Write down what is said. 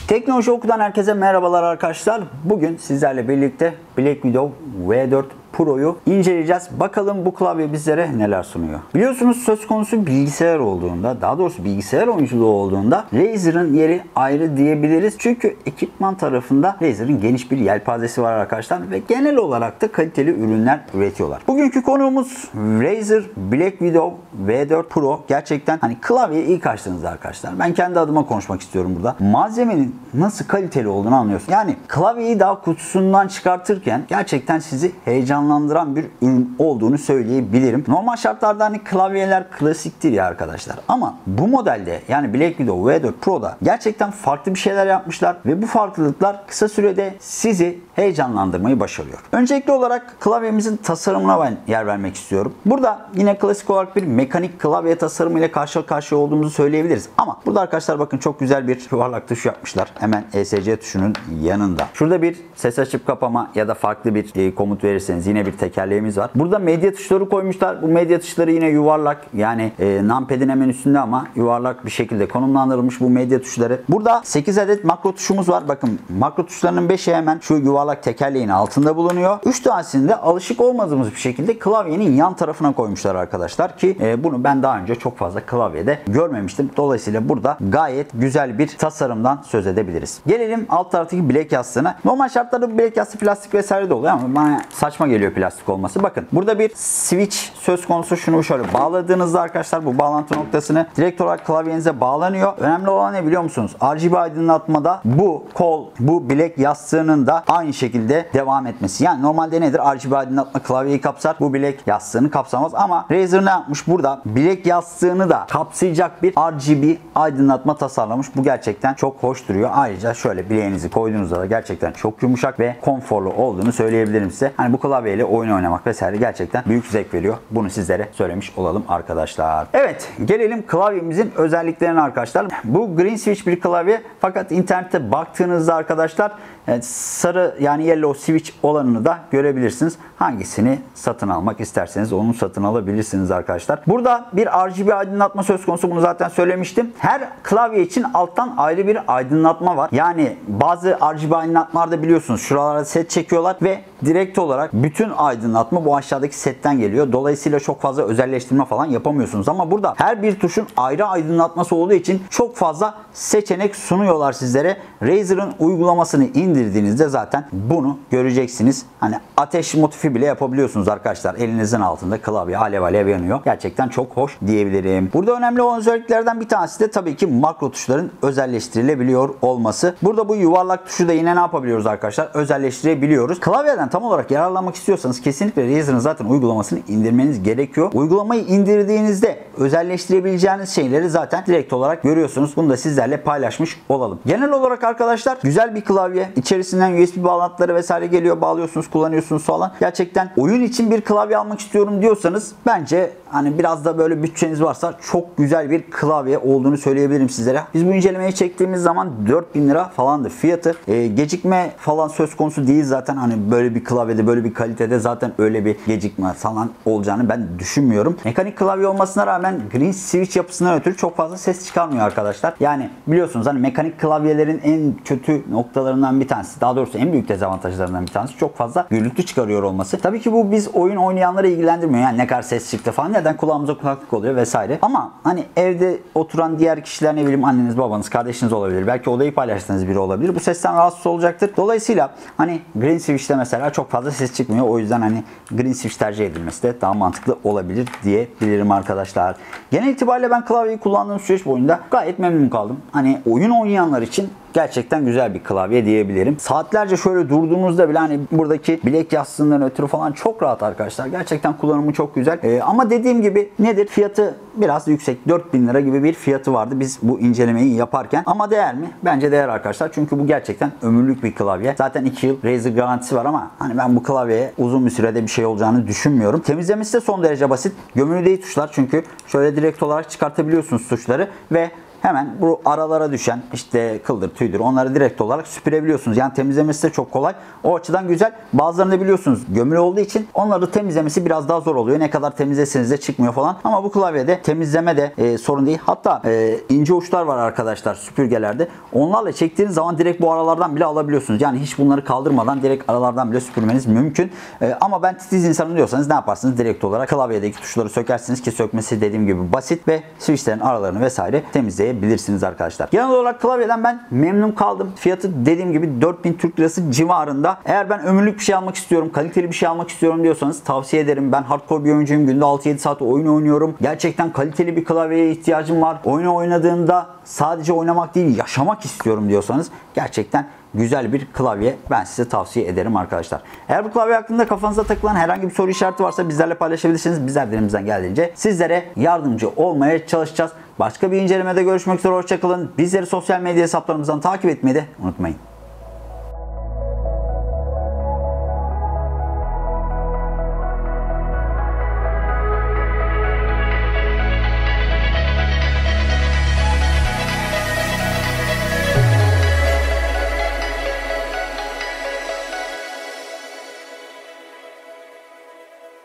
Teknoloji Oku'dan herkese merhabalar arkadaşlar. Bugün sizlerle birlikte Black Widow V4 Pro'yu inceleyeceğiz. Bakalım bu klavye bizlere neler sunuyor. Biliyorsunuz söz konusu bilgisayar olduğunda, daha doğrusu bilgisayar oyunculuğu olduğunda Razer'ın yeri ayrı diyebiliriz. Çünkü ekipman tarafında Razer'ın geniş bir yelpazesi var arkadaşlar ve genel olarak da kaliteli ürünler üretiyorlar. Bugünkü konuğumuz Razer Black Widow V4 Pro. Gerçekten klavye ilk açtığınızda arkadaşlar, ben kendi adıma konuşmak istiyorum burada. Malzemenin nasıl kaliteli olduğunu anlıyorsun. Yani klavyeyi daha kutusundan çıkartırken gerçekten sizi heyecanlandıran bir ürün olduğunu söyleyebilirim. Normal şartlarda klavyeler klasiktir ya arkadaşlar. Ama bu modelde yani Black Widow V4 Pro'da gerçekten farklı bir şeyler yapmışlar ve bu farklılıklar kısa sürede sizi heyecanlandırmayı başarıyor. Öncelikli olarak klavyemizin tasarımına ben yer vermek istiyorum. Burada yine klasik olarak bir mekanik klavye tasarımı ile karşı karşıya olduğumuzu söyleyebiliriz. Ama burada arkadaşlar bakın çok güzel bir yuvarlak tuş yapmışlar. Hemen ESC tuşunun yanında. Şurada bir ses açıp kapama ya da farklı bir komut verirseniz yine bir tekerleğimiz var. Burada medya tuşları koymuşlar. Bu medya tuşları yine yuvarlak, yani numpad'in hemen üstünde ama yuvarlak bir şekilde konumlandırılmış bu medya tuşları. Burada 8 adet makro tuşumuz var. Bakın makro tuşlarının 5'i hemen şu yuvarlak tekerleğin altında bulunuyor. 3 tanesini de alışık olmadığımız bir şekilde klavyenin yan tarafına koymuşlar arkadaşlar ki bunu ben daha önce çok fazla klavyede görmemiştim. Dolayısıyla burada gayet güzel bir tasarımdan söz edebiliriz. Gelelim alt taraftaki bilek yastığına. Normal şartlarda bu bilek yastığı plastik vesaire de oluyor ama bana saçma geliyor plastik olması. Bakın burada bir switch söz konusu. Şunu şöyle bağladığınızda arkadaşlar bu bağlantı noktasını direkt olarak klavyenize bağlanıyor. Önemli olan ne biliyor musunuz? RGB aydınlatmada bu kol, bu bilek yastığının da aynı şekilde devam etmesi. Yani normalde nedir? RGB aydınlatma klavyeyi kapsar. Bu bilek yastığını kapsamaz ama Razer ne yapmış? Burada bilek yastığını da kapsayacak bir RGB aydınlatma tasarlamış. Bu gerçekten çok hoş duruyor. Ayrıca şöyle bileğinizi koyduğunuzda da gerçekten çok yumuşak ve konforlu olduğunu söyleyebilirim size. Bu klavyeyle oyun oynamak vesaire gerçekten büyük zevk veriyor. Bunu sizlere söylemiş olalım arkadaşlar. Evet, gelelim klavyemizin özelliklerine arkadaşlar. Bu green switch bir klavye fakat internette baktığınızda arkadaşlar sarı yani yellow switch olanını da görebilirsiniz. Hangisini satın almak isterseniz onu satın alabilirsiniz arkadaşlar. Burada bir RGB aydınlatma söz konusu. Bunu zaten söylemiştim. Her klavye için alttan ayrı bir aydınlatma var. Yani bazı RGB aydınlatmalarda biliyorsunuz şuralara set çekiyorlar ve direkt olarak bütün aydınlatma bu aşağıdaki setten geliyor. Dolayısıyla çok fazla özelleştirme falan yapamıyorsunuz. Ama burada her bir tuşun ayrı aydınlatması olduğu için çok fazla seçenek sunuyorlar sizlere. Razer'ın uygulamasını indirdiğinizde zaten bunu göreceksiniz. Ateş motifi bile yapabiliyorsunuz arkadaşlar. Elinizin altında klavye alev alev yanıyor. Gerçekten çok hoş diyebilirim. Burada önemli olan özelliklerden bir tanesi de tabii ki makro tuşların özelleştirilebiliyor olması. Burada bu yuvarlak tuşu da yine ne yapabiliyoruz arkadaşlar? Özelleştirebiliyoruz. Klavyeden tam olarak yararlanmak istiyorsanız kesinlikle Razer'ın zaten uygulamasını indirmeniz gerekiyor. Uygulamayı indirdiğinizde özelleştirebileceğiniz şeyleri zaten direkt olarak görüyorsunuz. Bunu da sizlerle paylaşmış olalım. Genel olarak arkadaşlar güzel bir klavye. İçerisinden USB bağlantıları vesaire geliyor. Bağlıyorsunuz, kullanıyorsunuz falan. Gerçekten oyun için bir klavye almak istiyorum diyorsanız bence biraz da böyle bütçeniz varsa çok güzel bir klavye olduğunu söyleyebilirim sizlere. Biz bu incelemeyi çektiğimiz zaman 4000 lira falandı fiyatı. Gecikme falan söz konusu değil zaten. Böyle bir klavyede, böyle bir kalitede zaten öyle bir gecikme falan olacağını ben düşünmüyorum. Mekanik klavye olmasına rağmen green switch yapısından ötürü çok fazla ses çıkarmıyor arkadaşlar. Yani biliyorsunuz mekanik klavyelerin en kötü noktalarından bir tanesi, daha doğrusu en büyük dezavantajlarından bir tanesi çok fazla gürültü çıkarıyor olması. Tabii ki bu biz oyun oynayanları ilgilendirmiyor. Yani ne kadar ses çıktı falan, neden kulağımıza kulaklık oluyor vesaire. Ama evde oturan diğer kişiler, ne bileyim anneniz, babanız, kardeşiniz olabilir. Belki odayı paylaştığınız biri olabilir. Bu sesten rahatsız olacaktır. Dolayısıyla green switch'te mesela çok fazla ses çıkmıyor. O yüzden green switch tercih edilmesi de daha mantıklı olabilir diyebilirim arkadaşlar. Genel itibariyle ben klavyeyi kullandığım süreç boyunca gayet memnun kaldım. Oyun oynayanlar için gerçekten güzel bir klavye diyebilirim. Saatlerce şöyle durduğunuzda bile buradaki bilek yastığından ötürü falan çok rahat arkadaşlar. Gerçekten kullanımı çok güzel. Ama dediğim gibi nedir? Fiyatı biraz yüksek. 4000 lira gibi bir fiyatı vardı biz bu incelemeyi yaparken. Ama değer mi? Bence değer arkadaşlar. Çünkü bu gerçekten ömürlük bir klavye. Zaten 2 yıl Razer garantisi var ama ben bu klavyeye uzun bir sürede bir şey olacağını düşünmüyorum. Temizlemesi de son derece basit. Gömülü değil tuşlar, çünkü şöyle direkt olarak çıkartabiliyorsunuz tuşları ve hemen bu aralara düşen işte kıldır, tüydür onları direkt olarak süpürebiliyorsunuz. Yani temizlemesi de çok kolay. O açıdan güzel. Bazılarında biliyorsunuz gömülü olduğu için onları temizlemesi biraz daha zor oluyor. Ne kadar temizleseniz de çıkmıyor falan. Ama bu klavyede temizleme de sorun değil. Hatta ince uçlar var arkadaşlar süpürgelerde. Onlarla çektiğiniz zaman direkt bu aralardan bile alabiliyorsunuz. Yani hiç bunları kaldırmadan direkt aralardan bile süpürmeniz mümkün. Ama ben titiz insanım diyorsanız ne yaparsınız? Direkt olarak klavyedeki tuşları sökersiniz ki sökmesi dediğim gibi basit ve switchlerin aralarını vesaire temizleyebilirsiniz arkadaşlar. Genel olarak klavyeden ben memnun kaldım. Fiyatı dediğim gibi 4000 Türk Lirası civarında. Eğer ben ömürlük bir şey almak istiyorum, kaliteli bir şey almak istiyorum diyorsanız tavsiye ederim. Ben hardcore bir oyuncuyum. Günde 6-7 saat oyun oynuyorum. Gerçekten kaliteli bir klavyeye ihtiyacım var. Oyunu oynadığında sadece oynamak değil, yaşamak istiyorum diyorsanız gerçekten güzel bir klavye ben size tavsiye ederim arkadaşlar. Eğer bu klavye hakkında kafanıza takılan herhangi bir soru işareti varsa bizlerle paylaşabilirsiniz. Bizler de elimizden geldiğince sizlere yardımcı olmaya çalışacağız. Başka bir incelemede görüşmek üzere. Hoşçakalın. Bizleri sosyal medya hesaplarımızdan takip etmeyi de unutmayın.